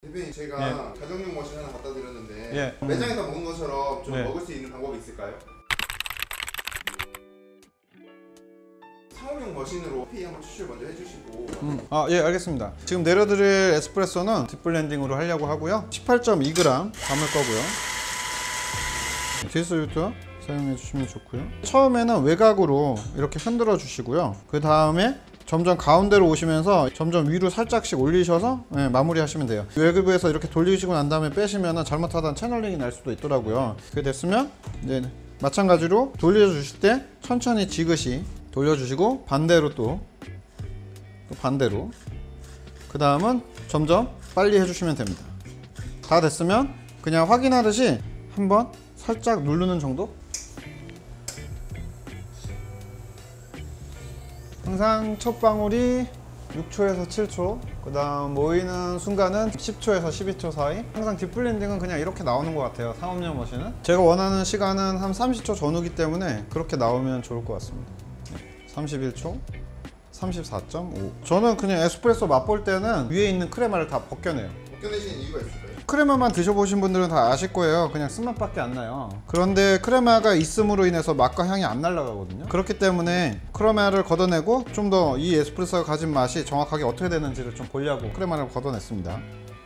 대표님 제가 가정용 머신 하나 갖다 드렸는데 예. 매장에서 먹는 것처럼 좀 네. 먹을 수 있는 방법이 있을까요? 상업용 머신으로 커피 한번 추출 먼저 해주시고 예, 알겠습니다. 지금 내려드릴 에스프레소는 딥블렌딩으로 하려고 하고요. 18.2g 담을 거고요. 디스트리뷰터 사용해 주시면 좋고요. 처음에는 외곽으로 이렇게 흔들어 주시고요. 그 다음에 점점 가운데로 오시면서 점점 위로 살짝씩 올리셔서 마무리 하시면 돼요. 외부에서 이렇게 돌리시고 난 다음에 빼시면 잘못하다 채널링이 날 수도 있더라고요. 그게 됐으면 이제 마찬가지로 돌려주실 때 천천히 지그시 돌려주시고 반대로 또 반대로, 그 다음은 점점 빨리 해주시면 됩니다. 다 됐으면 그냥 확인하듯이 한번 살짝 누르는 정도? 항상 첫 방울이 6초에서 7초, 그 다음 모이는 순간은 10초에서 12초 사이. 항상 딥블렌딩은 그냥 이렇게 나오는 것 같아요. 상업용 머신은 제가 원하는 시간은 한 30초 전후기 때문에 그렇게 나오면 좋을 것 같습니다. 31초, 34.5. 저는 그냥 에스프레소 맛볼 때는 위에 있는 크레마를 다 벗겨내요. 벗겨내시는 이유가 있을까요? 크레마만 드셔보신 분들은 다 아실 거예요. 그냥 쓴맛밖에 안 나요. 그런데 크레마가 있음으로 인해서 맛과 향이 안 날아가거든요. 그렇기 때문에 크레마를 걷어내고 좀 더 이 에스프레소가 가진 맛이 정확하게 어떻게 되는지를 좀 보려고 크레마를 걷어냈습니다.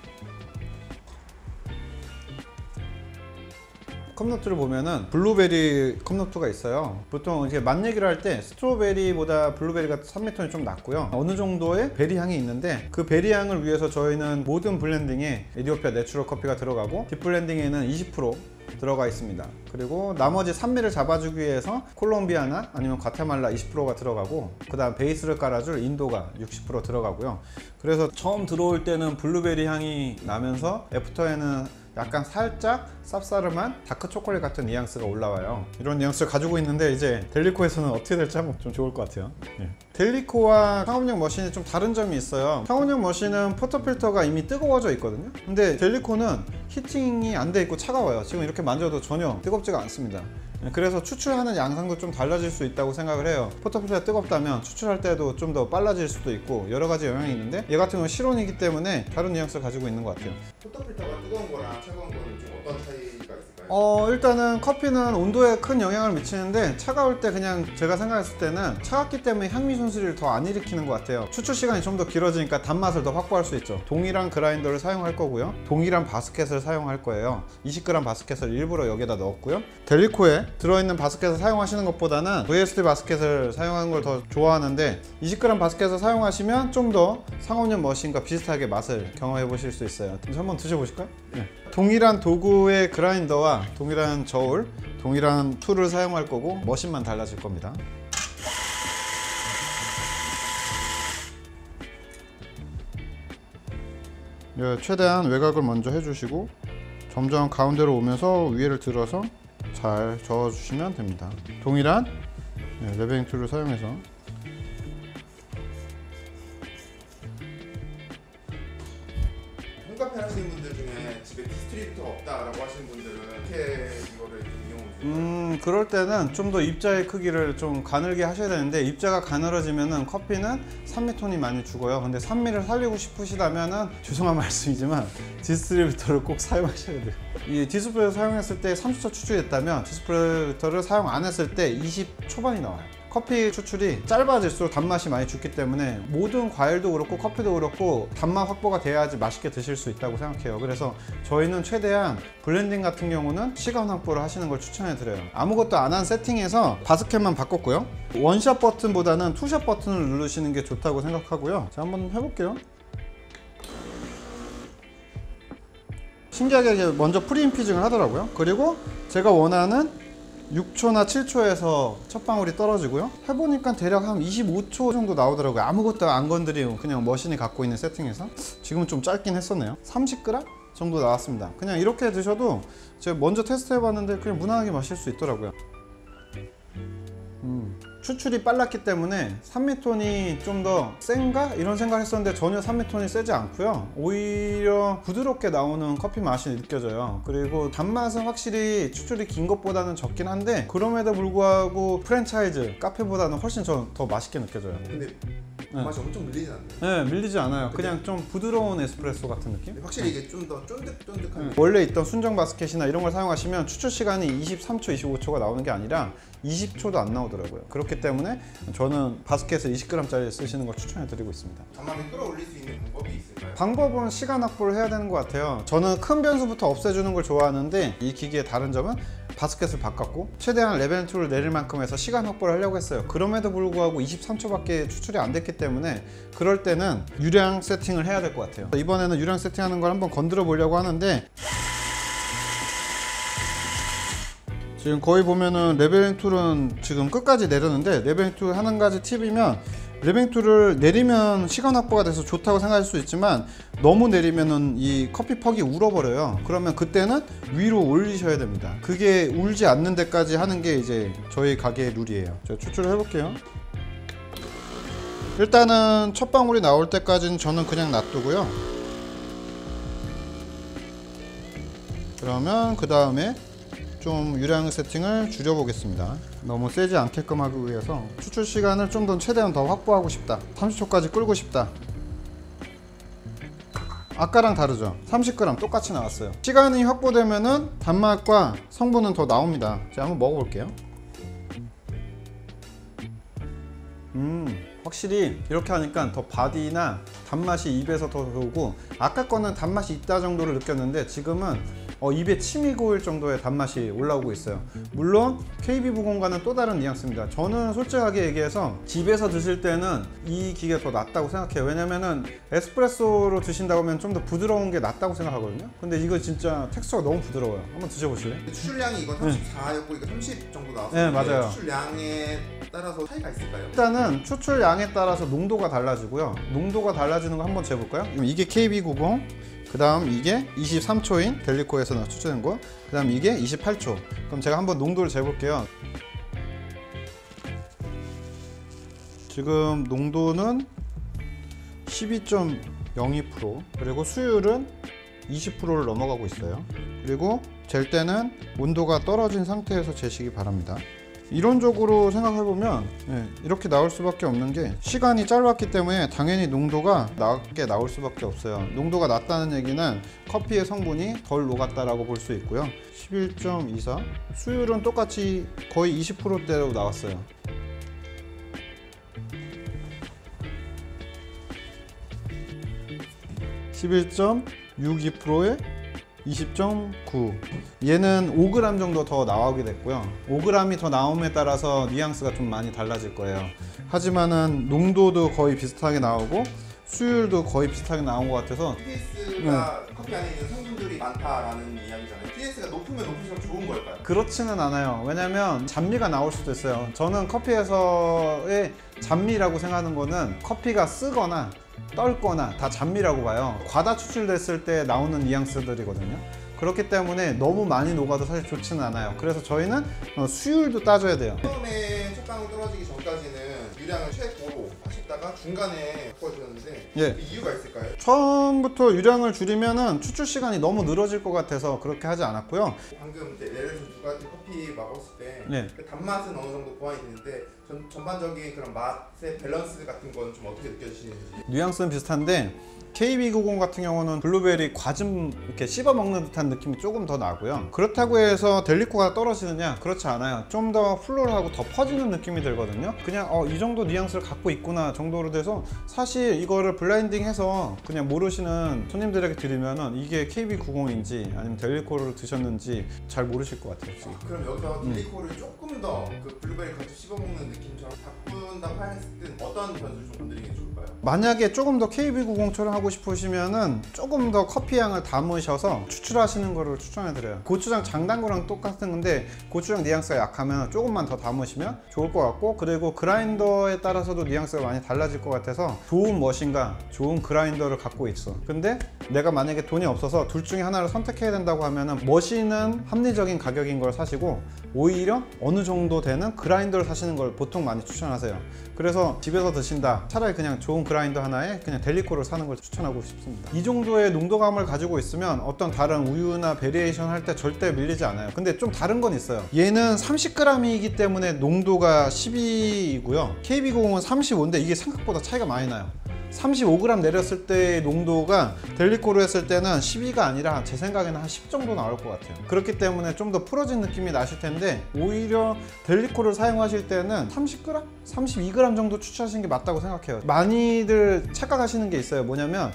컵노트를 보면은 블루베리 컵노트가 있어요. 보통 이제 맛 얘기를 할 때 스트로베리보다 블루베리가 산미톤이 좀 낮고요. 어느 정도의 베리 향이 있는데 그 베리 향을 위해서 저희는 모든 블렌딩에 에디오피아 내추럴 커피가 들어가고 딥블렌딩에는 20% 들어가 있습니다. 그리고 나머지 산미를 잡아주기 위해서 콜롬비아나 아니면 과테말라 20%가 들어가고, 그 다음 베이스를 깔아줄 인도가 60% 들어가고요. 그래서 처음 들어올 때는 블루베리 향이 나면서 애프터에는 약간 살짝 쌉싸름한 다크 초콜릿 같은 뉘앙스가 올라와요. 이런 뉘앙스를 가지고 있는데 이제 델리코에서는 어떻게 될지 한번 좀 좋을 것 같아요. 델리코와 상업용 머신이 좀 다른 점이 있어요. 상업용 머신은 포터필터가 이미 뜨거워져 있거든요. 근데 델리코는 히팅이 안 돼 있고 차가워요. 지금 이렇게 만져도 전혀 뜨겁지가 않습니다. 그래서 추출하는 양상도 좀 달라질 수 있다고 생각을 해요. 포터필터가 뜨겁다면 추출할 때도 좀 더 빨라질 수도 있고 여러 가지 영향이 있는데, 얘 같은 경우는 실온이기 때문에 다른 뉘앙스를 가지고 있는 것 같아요. 포터필터가 뜨거운 거랑 차가운 거는 좀 어떤 차이가 있을까요? 일단은 커피는 온도에 큰 영향을 미치는데, 차가울 때 그냥 제가 생각했을 때는 차갑기 때문에 향미 손실을 더 안 일으키는 것 같아요. 추출 시간이 좀 더 길어지니까 단맛을 더 확보할 수 있죠. 동일한 그라인더를 사용할 거고요. 동일한 바스켓을 사용할 거예요. 20g 바스켓을 일부러 여기다 넣었고요. 델리코에 들어있는 바스켓을 사용하시는 것보다는 VST 바스켓을 사용하는 걸 더 좋아하는데, 20g 바스켓을 사용하시면 좀 더 상업용 머신과 비슷하게 맛을 경험해 보실 수 있어요. 한번 드셔보실까요? 동일한 도구의 그라인더와 동일한 저울, 동일한 툴을 사용할 거고 머신만 달라질 겁니다. 최대한 외곽을 먼저 해주시고 점점 가운데로 오면서 위에를 들어서 잘 저어주시면 됩니다. 동일한 레벨링 툴을 사용해서 홈카페 하시는 분들 중에 집에 디스트리뷰터가 없다라고 하시는 분들은 어떻게 이거를 좀 이용을 해요? 그럴 때는 좀 더 입자의 크기를 좀 가늘게 하셔야 되는데, 입자가 가늘어지면은 커피는 산미톤이 많이 죽어요. 근데 산미를 살리고 싶으시다면은 죄송한 말씀이지만 디스트리뷰터를 꼭 사용하셔야 돼요. 이 디스플레이를 사용했을 때 30초 추출했다면 디스플레이를 사용 안 했을 때 20 초반이 나와요. 커피 추출이 짧아질수록 단맛이 많이 죽기 때문에 모든 과일도 그렇고 커피도 그렇고 단맛 확보가 돼야지 맛있게 드실 수 있다고 생각해요. 그래서 저희는 최대한 블렌딩 같은 경우는 시간 확보를 하시는 걸 추천해 드려요. 아무것도 안 한 세팅에서 바스켓만 바꿨고요. 원샷 버튼보다는 투샷 버튼을 누르시는 게 좋다고 생각하고요. 자, 한번 해볼게요. 신기하게 먼저 프리인피징을 하더라고요. 그리고 제가 원하는 6초나 7초에서 첫 방울이 떨어지고요. 해보니까 대략 한 25초 정도 나오더라고요. 아무것도 안 건드리고 그냥 머신이 갖고 있는 세팅에서. 지금은 좀 짧긴 했었네요. 30g 정도 나왔습니다. 그냥 이렇게 드셔도 제가 먼저 테스트 해봤는데 그냥 무난하게 마실 수 있더라고요. 추출이 빨랐기 때문에 산미톤이 좀 더 센가? 이런 생각을 했었는데 전혀 산미톤이 세지 않고요. 오히려 부드럽게 나오는 커피 맛이 느껴져요. 그리고 단맛은 확실히 추출이 긴 것보다는 적긴 한데, 그럼에도 불구하고 프랜차이즈 카페보다는 훨씬 더 맛있게 느껴져요. 근데 맛이 엄청 밀리진 않네요. 네, 밀리지 않아요. 그냥 좀 부드러운 에스프레소 같은 느낌? 확실히 이게 좀 더 쫀득쫀득한. 원래 있던 순정 바스켓이나 이런 걸 사용하시면 추출 시간이 23초, 25초가 나오는 게 아니라 20초도 안 나오더라고요. 그렇기 때문에 저는 바스켓을 20g짜리 쓰시는 걸 추천해 드리고 있습니다. 단맛을 끌어올릴 수 있는 방법이 있을까요? 방법은 시간 확보를 해야 되는 것 같아요. 저는 큰 변수부터 없애주는 걸 좋아하는데 이 기기의 다른 점은 바스켓을 바꿨고 최대한 레벨 2를 내릴 만큼 해서 시간 확보를 하려고 했어요. 그럼에도 불구하고 23초밖에 추출이 안 됐기 때문에 그럴 때는 유량 세팅을 해야 될 것 같아요. 이번에는 유량 세팅하는 걸 한번 건드려 보려고 하는데 지금 거의 보면은 레벨 2는 지금 끝까지 내렸는데 레벨 2 한 가지 팁이면 레벨 2를 내리면 시간 확보가 돼서 좋다고 생각할 수 있지만 너무 내리면은 이 커피 퍽이 울어버려요. 그러면 그때는 위로 올리셔야 됩니다. 그게 울지 않는 데까지 하는 게 이제 저희 가게의 룰이에요. 제가 추출을 해볼게요. 일단은 첫 방울이 나올 때까지는 저는 그냥 놔두고요. 그러면 그 다음에 좀 유량 세팅을 줄여보겠습니다. 너무 세지 않게끔 하기 위해서 추출 시간을 좀 더 최대한 더 확보하고 싶다. 30초까지 끌고 싶다. 아까랑 다르죠? 30g 똑같이 나왔어요. 시간이 확보되면은 단맛과 성분은 더 나옵니다. 제가 한번 먹어볼게요. 확실히 이렇게 하니까 더 바디나 단맛이 입에서 더 들어오고 아까 거는 단맛이 있다 정도를 느꼈는데 지금은 입에 침이 고일 정도의 단맛이 올라오고 있어요. 물론 KB90과는 또 다른 뉘앙스입니다. 저는 솔직하게 얘기해서 집에서 드실 때는 이 기계가 더 낫다고 생각해요. 왜냐면은 에스프레소로 드신다고 하면 좀 더 부드러운 게 낫다고 생각하거든요. 근데 이거 진짜 텍스처가 너무 부드러워요. 한번 드셔보실래요? 추출량이 이건 34였고 이거 30 정도 나왔어요. 네, 맞아요. 추출량에 따라서 차이가 있을까요? 일단은 추출량에 따라서 농도가 달라지고요. 농도가 달라지는 거 한번 재볼까요? 이게 KB90, 그 다음 이게 23초인 델리코에서 추출된 거, 그 다음 이게 28초. 그럼 제가 한번 농도를 재볼게요. 지금 농도는 12.02%, 그리고 수율은 20%를 넘어가고 있어요. 그리고 잴 때는 온도가 떨어진 상태에서 재시기 바랍니다. 이론적으로 생각해보면 이렇게 나올 수밖에 없는 게 시간이 짧았기 때문에 당연히 농도가 낮게 나올 수밖에 없어요. 농도가 낮다는 얘기는 커피의 성분이 덜 녹았다라고 볼 수 있고요. 11.24 수율은 똑같이 거의 20%대로 나왔어요. (11.62%에) 20.9. 얘는 5g 정도 더 나오게 됐고요. 5g이 더 나옴에 따라서 뉘앙스가 좀 많이 달라질 거예요. 하지만은 농도도 거의 비슷하게 나오고 수율도 거의 비슷하게 나온 것 같아서 TS가 커피 안에 있는 성분들이 많다라는 이야기잖아요. TS가 높으면 높을수록 좋은 걸까요? 그렇지는 않아요. 왜냐면 잔미가 나올 수도 있어요. 저는 커피에서의 잔미라고 생각하는 거는 커피가 쓰거나 떨거나 다 잔미라고 봐요. 과다 추출됐을 때 나오는 뉘앙스들이거든요. 그렇기 때문에 너무 많이 녹아도 사실 좋지는 않아요. 그래서 저희는 수율도 따져야 돼요. 처음에 첫 방울 떨어지기 전까지는 유량을 최고로 하셨다가 중간에 바꿔주셨는데 예. 그 이유가 있을까요? 처음부터 유량을 줄이면은 추출 시간이 너무 늘어질 것 같아서 그렇게 하지 않았고요. 방금 예를 들어서 두 가지 커피 먹었을 때 네. 그 단맛은 어느 정도 보완이 되는데 전반적인 그런 맛의 밸런스 같은 건 좀 어떻게 느껴지시는지. 뉘앙스는 비슷한데 KB90 같은 경우는 블루베리 과즙 이렇게 씹어 먹는 듯한 느낌이 조금 더 나고요. 그렇다고 해서 델리코가 떨어지느냐? 그렇지 않아요. 좀 더 플로럴하고 더 퍼지는 느낌이 들거든요. 그냥 이 정도 뉘앙스를 갖고 있구나 정도로 돼서 사실 이거를 블라인딩해서 그냥 모르시는 손님들에게 드리면은 이게 KB90인지 아니면 델리코를 드셨는지 잘 모르실 것 같아요. 지금. 그럼 여기서 델리코를 조금 더 그 블루베리 과즙 씹어먹는 느낌처럼 바꾼다고 했을 때 어떤 변수를 좀 건드리는 게 좋을까요? 만약에 조금 더 KB90처럼 하고 싶으시면은 조금 더 커피 향을 담으셔서 추출하시는 거를 추천해 드려요. 고추장 장단 거랑 똑같은 건데 고추장 뉘앙스가 약하면 조금만 더 담으시면 좋을 것 같고, 그리고 그라인더에 따라서도 뉘앙스가 많이 달라질 것 같아서 좋은 머신과 좋은 그라인더를 갖고 있어. 근데 내가 만약에 돈이 없어서 둘 중에 하나를 선택해야 된다고 하면은 머신은 합리적인 가격인 걸 사시고 오히려 어느 정도 되는 그라인더를 사시는 걸 보통 많이 추천하세요. 그래서 집에서 드신다, 차라리 그냥 좋은 그라인더 하나에 그냥 델리코를 사는 걸 추천하고 싶습니다. 이 정도의 농도감을 가지고 있으면 어떤 다른 우유나 베리에이션 할 때 절대 밀리지 않아요. 근데 좀 다른 건 있어요. 얘는 30g이기 때문에 농도가 12이고요. KB90은 35인데 이게 이게 생각보다 차이가 많이 나요. 35g 내렸을 때의 농도가 델리코로 했을 때는 12가 아니라 제 생각에는 한 10 정도 나올 것 같아요. 그렇기 때문에 좀 더 풀어진 느낌이 나실 텐데, 오히려 델리코를 사용하실 때는 30g? 32g 정도 추출하시는 게 맞다고 생각해요. 많이들 착각하시는 게 있어요. 뭐냐면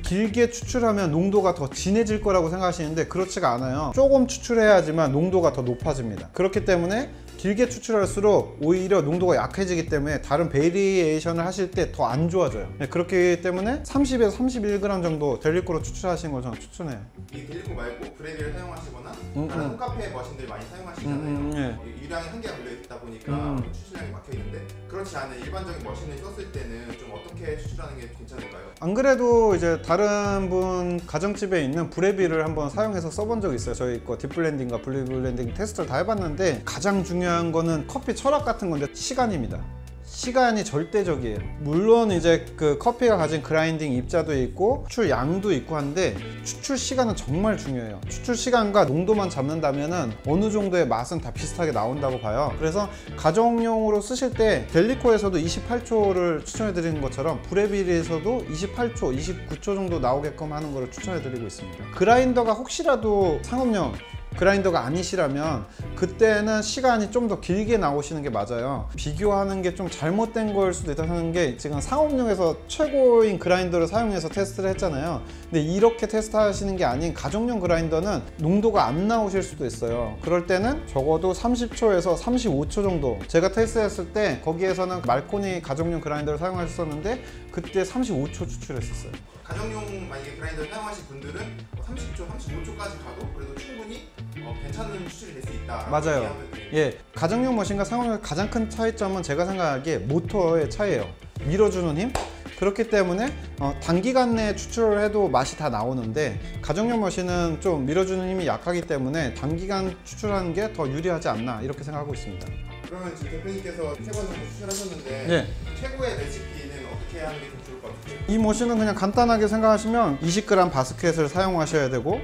길게 추출하면 농도가 더 진해질 거라고 생각하시는데 그렇지가 않아요. 조금 추출해야지만 농도가 더 높아집니다. 그렇기 때문에 길게 추출할수록 오히려 농도가 약해지기 때문에 다른 베리에이션을 하실 때 더 안 좋아져요. 네, 그렇기 때문에 30에서 31g 정도 델리코로 추출하시는 걸 저는 추천해요. 이 델리코 말고 브레비를 사용하시거나 다른 홈카페 머신들 많이 사용하시잖아요. 유량이 한계가 걸려있다 보니까 추출량이 막혀있는데, 그렇지 않은 일반적인 머신을 썼을 때는 좀 어떻게 추출하는 게 괜찮을까요? 안 그래도 이제 다른 분 가정집에 있는 브레비를 한번 사용해서 써본 적이 있어요. 저희 거 딥블렌딩과 블렌딩 테스트를 다 해봤는데, 가장 중요한 거는 커피 철학 같은 건데 시간입니다. 시간이 절대적이에요. 물론 이제 그 커피가 가진 그라인딩 입자도 있고 추출 양도 있고 한데, 추출 시간은 정말 중요해요. 추출 시간과 농도만 잡는다면은 어느 정도의 맛은 다 비슷하게 나온다고 봐요. 그래서 가정용으로 쓰실 때 델리코에서도 28초를 추천해 드리는 것처럼 브레빌에서도 28초, 29초 정도 나오게끔 하는 것을 추천해 드리고 있습니다. 그라인더가 혹시라도 상업용 그라인더가 아니시라면 그때는 시간이 좀 더 길게 나오시는 게 맞아요. 비교하는 게 좀 잘못된 걸 수도 있다는 게, 지금 상업용에서 최고인 그라인더를 사용해서 테스트를 했잖아요. 근데 이렇게 테스트 하시는 게 아닌 가정용 그라인더는 농도가 안 나오실 수도 있어요. 그럴 때는 적어도 30초에서 35초 정도, 제가 테스트했을 때 거기에서는 말코니 가정용 그라인더를 사용하셨었는데 그때 35초 추출했었어요. 가정용 만약에 그라인더를 사용하실 분들은 30초, 35초까지 가도 그래도 충분히 괜찮은 추출이 될 수 있다. 맞아요. 예, 가정용 머신과 상업용 가장 큰 차이점은 제가 생각하기에 모터의 차이예요. 밀어주는 힘? 그렇기 때문에 단기간 내에 추출을 해도 맛이 다 나오는데, 가정용 머신은 좀 밀어주는 힘이 약하기 때문에 단기간 추출하는 게 더 유리하지 않나, 이렇게 생각하고 있습니다. 그러면 지금 대표님께서 3번 정도 추출하셨는데 네. 최고의 레시피는 어떻게 하는 게 좀 좋을 것 같아요? 이 머신은 그냥 간단하게 생각하시면 20g 바스켓을 사용하셔야 되고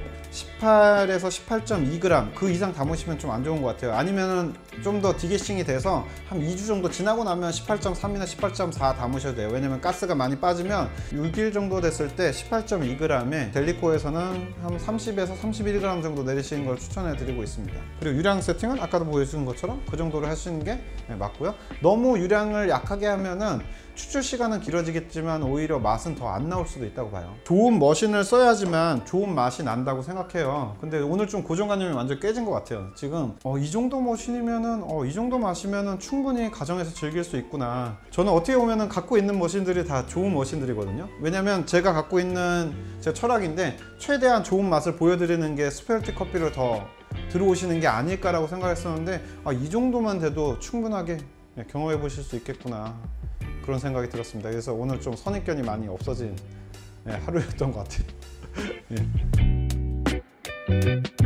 18에서 18.2g 그 이상 담으시면 좀 안 좋은 것 같아요. 아니면은 좀 더 디게싱이 돼서 한 2주 정도 지나고 나면 18.3이나 18.4 담으셔도 돼요. 왜냐면 가스가 많이 빠지면 6일 정도 됐을 때 18.2g에 델리코에서는 한 30에서 31g 정도 내리시는 걸 추천해 드리고 있습니다. 그리고 유량 세팅은 아까도 보여준 것처럼 그 정도로 하시는 게 맞고요. 너무 유량을 약하게 하면은 추출 시간은 길어지겠지만 오히려 맛은 더 안 나올 수도 있다고 봐요. 좋은 머신을 써야지만 좋은 맛이 난다고 생각해요. 근데 오늘 좀 고정관념이 완전 깨진 것 같아요. 지금 이 정도 머신이면은 이 정도 마시면은 충분히 가정에서 즐길 수 있구나. 저는 어떻게 보면은 갖고 있는 머신들이 다 좋은 머신들이거든요. 왜냐면 제가 갖고 있는 제 철학인데, 최대한 좋은 맛을 보여드리는 게 스페셜티 커피를 더 들어오시는 게 아닐까라고 생각했었는데, 이 정도만 돼도 충분하게 경험해 보실 수 있겠구나, 그런 생각이 들었습니다. 그래서 오늘 좀 선입견이 많이 없어진 하루였던 것 같아요. 예.